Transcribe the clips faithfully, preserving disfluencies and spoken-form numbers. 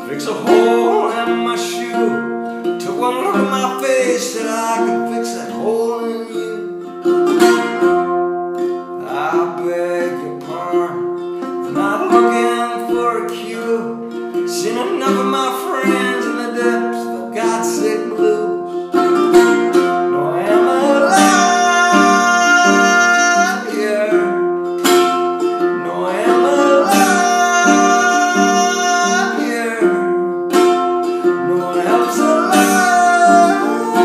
fix a hole in my shoe. Took one look at my face, said I could fix that hole in you. I beg your pardon for not looking for a cure. Seen enough of my friends in the depths of a God-sick blues. No, I am alive, yeah. No, I am alive, yeah. No one else alive,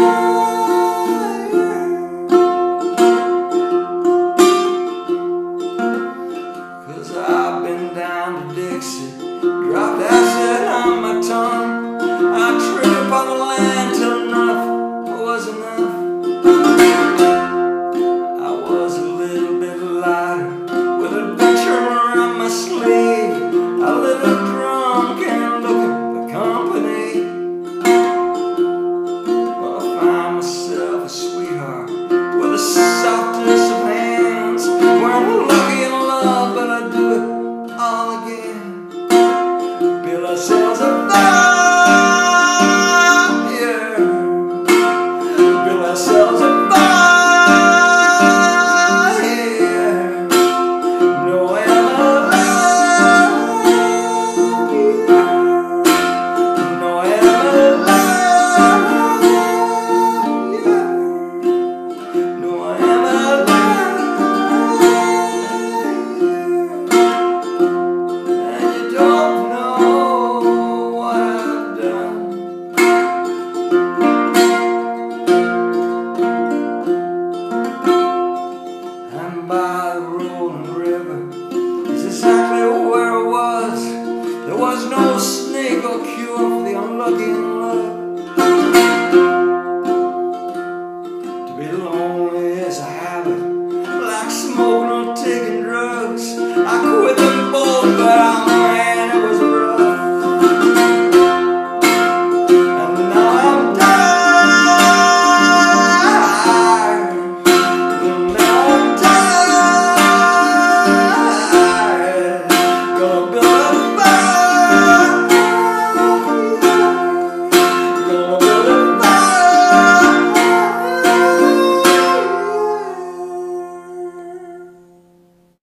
yeah. 'Cause I've been down to Dixie, dropped acid on my tongue. I tripped on the land till enough was enough. I was a little bit lighter, with a picture around my sleeve, a little drunk and looking for company. Well, I found myself a sweetheart with the softest of hands. Weren't lucky in love, but I'd do it all again. Build ourselves a fire, yeah. Build ourselves a fire, yeah. No, I'm alive, yeah. No, I'm alive, yeah. No, I'm alive, yeah. And you don't know what I've done. And by the rolling river is exactly where I was. There was no snake or cure for the unlucky.